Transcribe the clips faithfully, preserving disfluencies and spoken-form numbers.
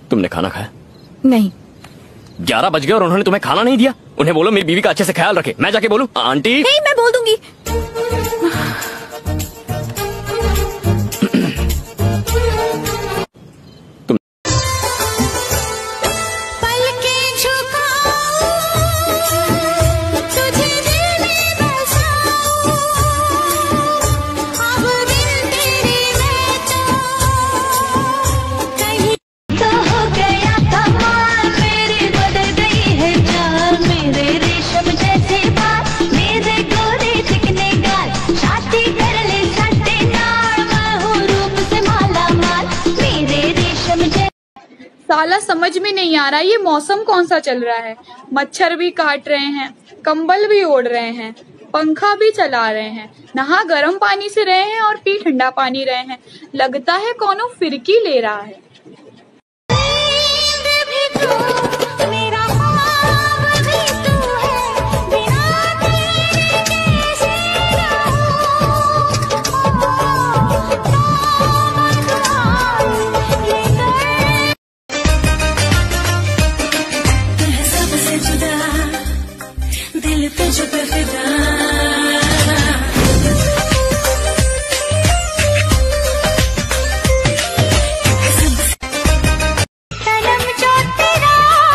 तुमने खाना खाया? नहीं। ग्यारह बज गए और उन्होंने तुम्हें खाना नहीं दिया? उन्हें बोलो मेरी बीवी का अच्छे से ख्याल रखे। मैं जाके बोलूं? आंटी नहीं, मैं बोल दूंगी। साला समझ में नहीं आ रहा ये मौसम कौन सा चल रहा है। मच्छर भी काट रहे हैं, कंबल भी ओढ़ रहे हैं, पंखा भी चला रहे हैं, नहा गर्म पानी से रहे हैं और पी ठंडा पानी रहे हैं। लगता है कौनो फिरकी ले रहा है। दिल तुझ पे फिदा, सनम जो तेरा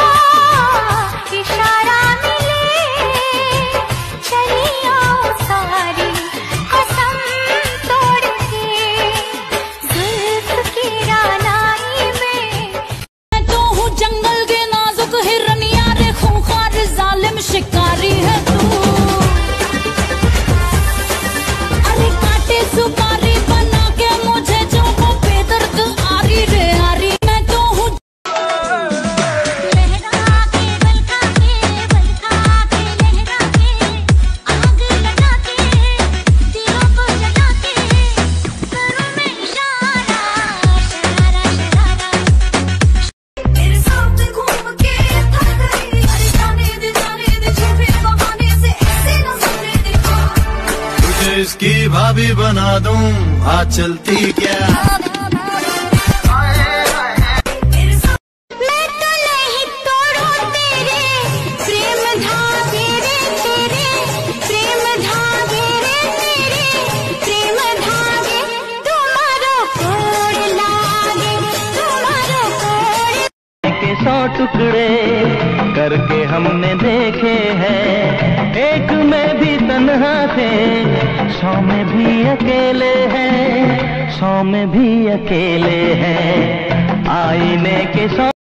इशारा मिले, चली आओ सारी कसम तोड़ के, जुल्फ की रानाई में। मैं तो हूँ जंगल के नाजुक हिरनिया रे, खूंखार जालिम शिकारी है तू। अरे काटे सुपारी बना के मुझे जो वो बेदर्द आरी रे आरी। मैं तो हूँ लहरा के बल खा के बल खा के लहरा के, आग लगा के दिलों को जला के, करूँ मैं इशारा शरारा शरारा। तेरे सामने घूम के थक गई, अरे जाने दे जाने दे छुपे बहाने से ऐसे न सुने देखो। तुझे इसकी भाभी बना दूं, आज चलती क्या? मैं तो नहीं तोड़ूं तेरे प्रेम धागे रे, तेरे प्रेम धागे रे, तेरे प्रेम धागे। तुम्हारो कोड लागे, तुम्हारो कोड के सौ टुकड़े करके हमने देखे हैं, एक में भी तन्हा थे, सौ में भी अकेले हैं, सौ में भी अकेले हैं। आईने के सौ